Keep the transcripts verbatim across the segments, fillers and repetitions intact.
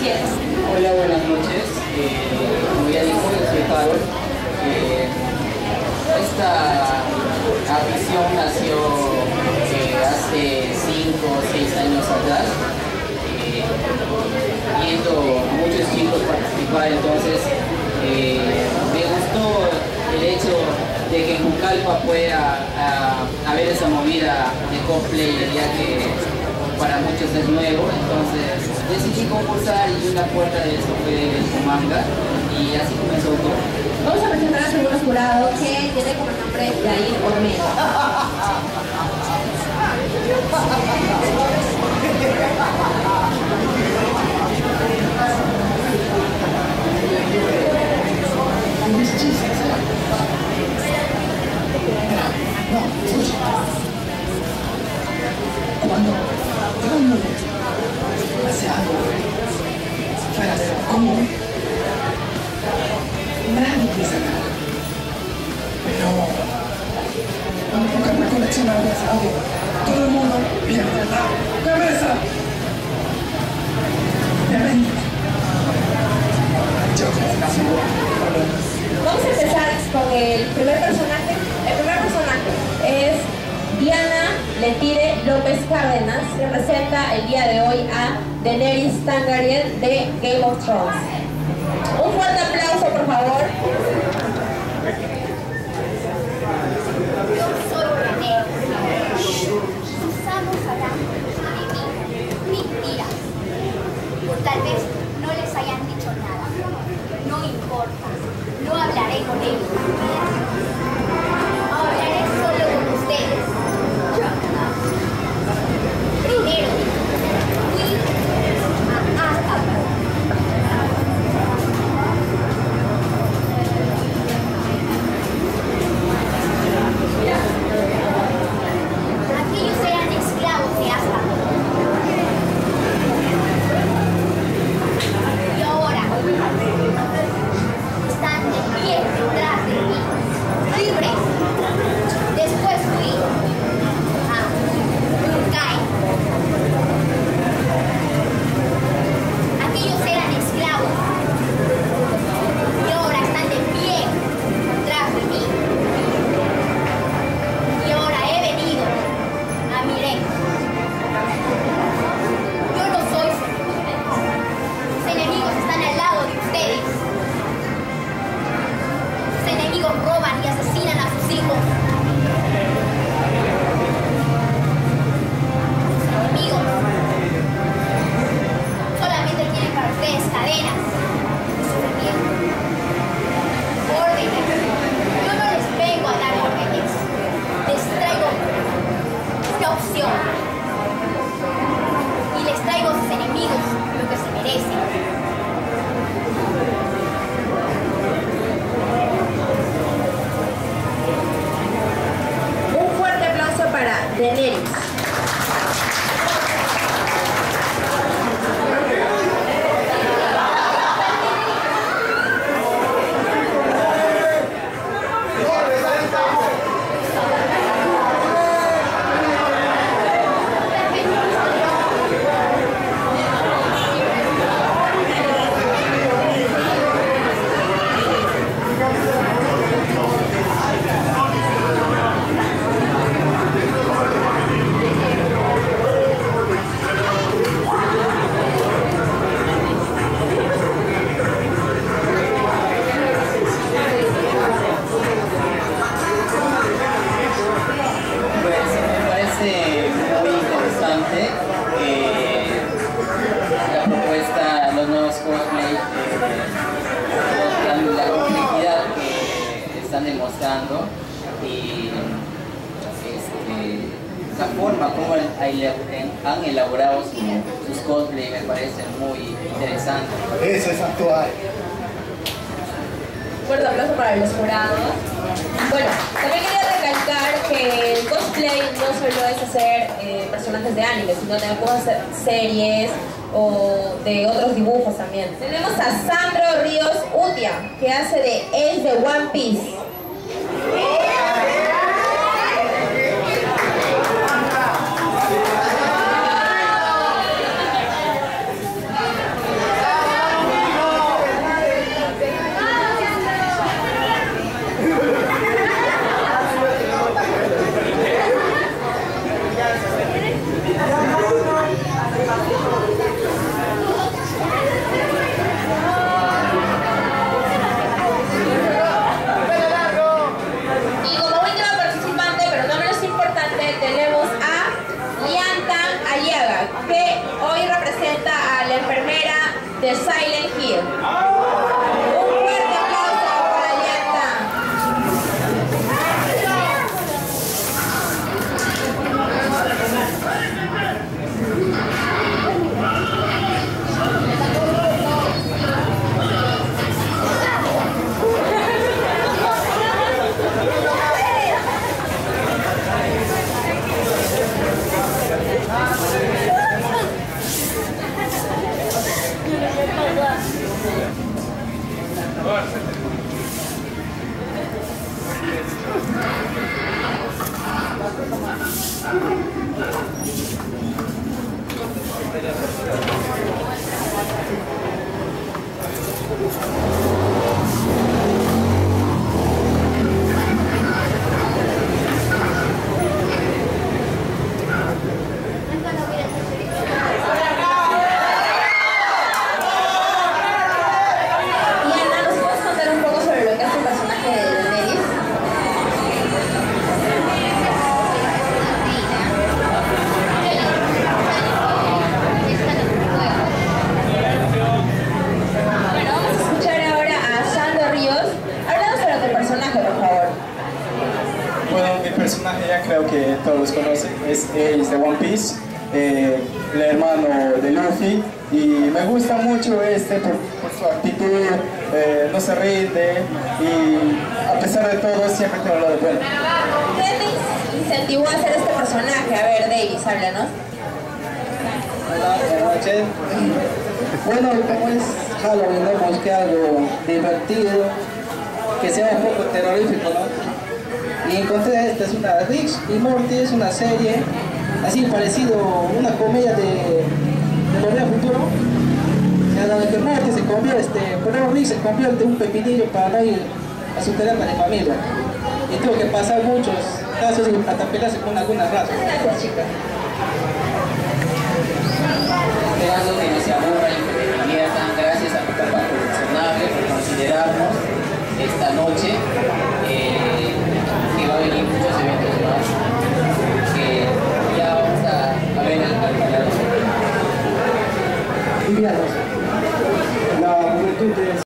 noticieros. Hola, buenas noches. Eh, como ya dijo, yo soy Harold. Eh, esta afición nació eh, hace cinco o seis años atrás, eh, viendo a muchos chicos participar. Entonces eh, me gustó el hecho de que en Pucallpa pueda a, haber esa movida de cosplay, ya que para muchos es nuevo. Entonces decidí concursar y una puerta de eso fue el Comanga y así comenzó todo. Vamos a presentar al segundo jurado que tiene como nombre Yair Ormega. No, escucha. Cuando todo el mundo hace algo fuera de lo común, nadie dice nada. Pero cuando toca una colección de algo, todo el mundo viene de la cabeza. Bienvenido. Yo creo que la segunda. Vamos a empezar con el primer personaje. El primer personaje es Diana Letire López Cárdenas, que representa el día de hoy a Daenerys Targaryen de Game of Thrones. Un fuerte aplauso, por favor. Yo soy Daenerys. Sus amos harán de mí mentiras. O tal vez no les hayan dicho nada. No importa. No hablaré con ellos. Hablaré solo con ustedes. Primero, fui a Azkaban. Aquellos eran esclavos de Azkaban. Y ahora están de pie detrás de mí, libres. Después fui a Uruk-hai. Aquellos eran esclavos y ahora están de pie detrás de mí. Y ahora he venido a Miren. Yo no soy su enemigo. Sus enemigos están al lado de ustedes. Sus enemigos roban y asesinan a sus hijos. Sus enemigos solamente tienen para ustedes cadenas y sufrimiento. Órdenes. Yo no les vengo a dar órdenes. Les traigo una opción. Y les traigo a sus enemigos lo que se merecen. Un fuerte aplauso para Daenerys. Demostrando y este, la forma como han elaborado su, sus cosplay me parece muy interesante. Eso es actual. Fuerte aplauso para los jurados. Bueno, también quería recalcar que el cosplay no solo es hacer eh, personajes de anime, sino también podemos hacer series o de otros dibujos también. Tenemos a Sandro Ríos Utia, que hace de Ace de One Piece. Ya creo que todos conocen, es Ace de One Piece, eh, el hermano de Luffy, y me gusta mucho este por, por su actitud, eh, no se rinde y a pesar de todo siempre tiene lo de bueno. ¿Qué te incentivó a hacer este personaje? A ver, Davis, háblanos. Hola, buenas noches. Bueno, como es Halloween, ¿no? Busqué algo divertido, que sea un poco terrorífico, ¿no? Y encontré esta, es una Rick y Morty, es una serie así parecido, una comedia de, de Volver al Futuro, en donde que Morty se convierte, pero Rick se convierte en un pepinillo para no ir a su terapia de familia. Y tuvo que pasar muchos casos y hasta pelearse con algunas razas. Gracias, chicos. Esperando que no se aburran y que se diviertan. Gracias a Papa Coleccionable por considerarnos esta noche. Eh, que va a venir muchos eventos más. Que ya vamos a, a ver el calculador. La juventud de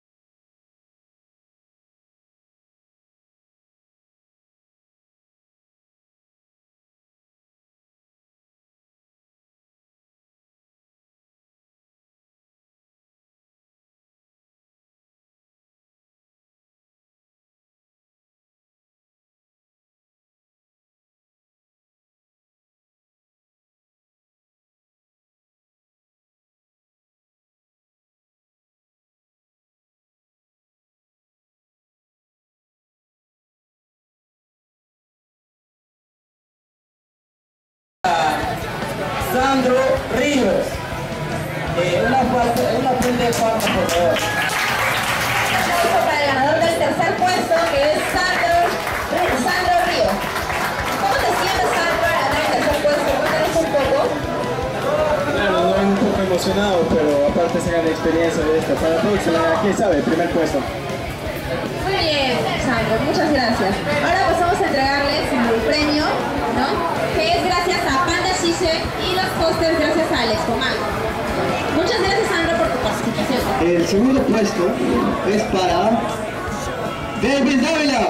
Sandro Ríos. Eh, una, parte, una punta de palma, por favor. Un aplauso para el ganador del tercer puesto, que es Sandro, Sandro Ríos. ¿Cómo te sientes, Sandro, al ganar el tercer puesto? Cuéntanos un poco. Claro, no, un poco emocionado, pero aparte se gana experiencia de esta. Para la próxima, quién sabe, primer puesto. Muy bien, Sandro, muchas gracias. Ahora pasamos a entregarles el premio, ¿no? Que es gracias a Panda Shise y los pósters gracias a Alex Comán. Muchas gracias, Sandro, por tu participación. El segundo puesto es para David Dávila.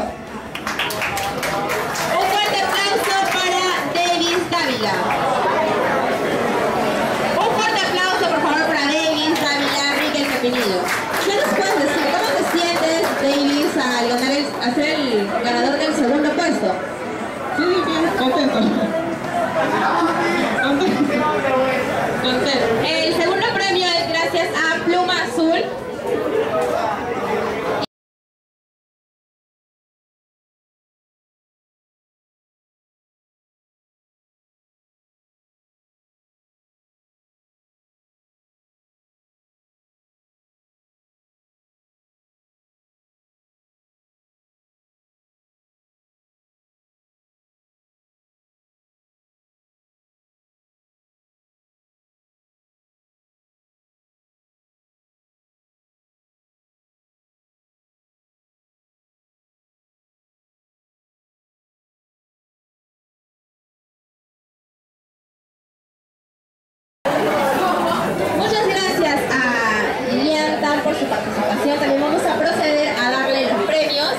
Un fuerte aplauso para David Dávila. Un fuerte aplauso, por favor, para David Dávila, Rick el Pepinillo. ¿Qué nos puedes decir? ¿Cómo te sientes, David, al ganar el, a ser el ganador del segundo puesto? Sí, bien, contento. Contento. El segundo premio es gracias a Pluma Azul. Muchas gracias a Lilian Tan por su participación. También vamos a proceder a darle los premios.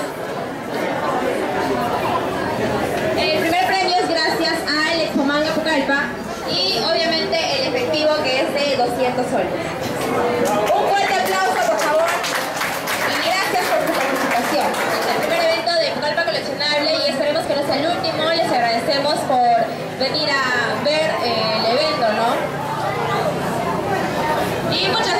El primer premio es gracias a Alex Comán Apucalpa y obviamente el efectivo, que es de doscientos soles. Un fuerte aplauso, por favor, y gracias por su participación. El primer evento de Pucallpa Coleccionable, y esperemos que no sea el último. Les agradecemos por venir a ver eh, el evento, ¿no? Y muchas